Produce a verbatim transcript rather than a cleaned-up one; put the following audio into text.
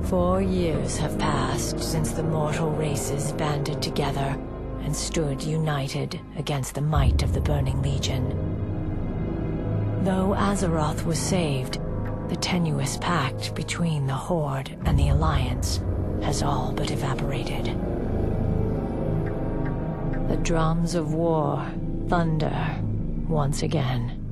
Four years have passed since the mortal races banded together and stood united against the might of the Burning Legion. Though Azeroth was saved, the tenuous pact between the Horde and the Alliance has all but evaporated. The drums of war thunder once again.